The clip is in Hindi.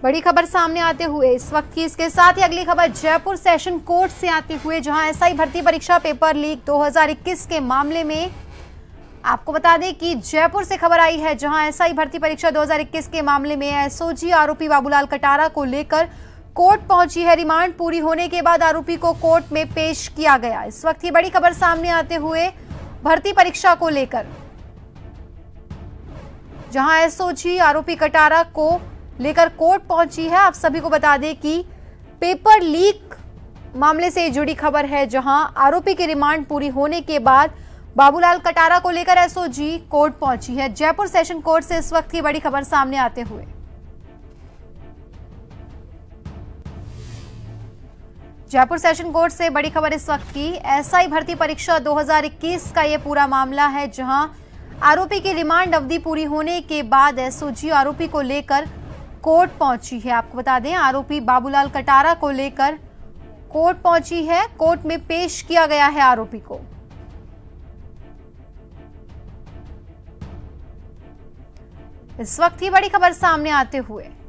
बड़ी खबर सामने आते हुए इस वक्त की, इसके साथ ही अगली खबर जयपुर सेशन कोर्ट से आते हुए, जहां एसआई भर्ती परीक्षा पेपर लीक 2021 के मामले में आपको बता दें कि जयपुर से खबर आई है, जहां एसआई भर्ती परीक्षा 2021 के मामले में एसओजी आरोपी बाबूलाल कटारा को लेकर कोर्ट पहुंची है। रिमांड पूरी होने के बाद आरोपी को कोर्ट में पेश किया गया। इस वक्त की बड़ी खबर सामने आते हुए भर्ती परीक्षा को लेकर, जहां एसओजी आरोपी कटारा को लेकर कोर्ट पहुंची है। आप सभी को बता दें कि पेपर लीक मामले से जुड़ी खबर है, जहां आरोपी की रिमांड पूरी होने के बाद बाबूलाल कटारा को लेकर एसओजी कोर्ट पहुंची है। जयपुर सेशन कोर्ट से इस वक्त की बड़ी खबर सामने आते हुए, जयपुर सेशन कोर्ट से बड़ी खबर इस वक्त की, एसआई भर्ती परीक्षा 2021 का यह पूरा मामला है, जहां आरोपी की रिमांड अवधि पूरी होने के बाद एसओजी आरोपी को लेकर कोर्ट पहुंची है। आपको बता दें, आरोपी बाबूलाल कटारा को लेकर कोर्ट पहुंची है। कोर्ट में पेश किया गया है आरोपी को। इस वक्त ही बड़ी खबर सामने आते हुए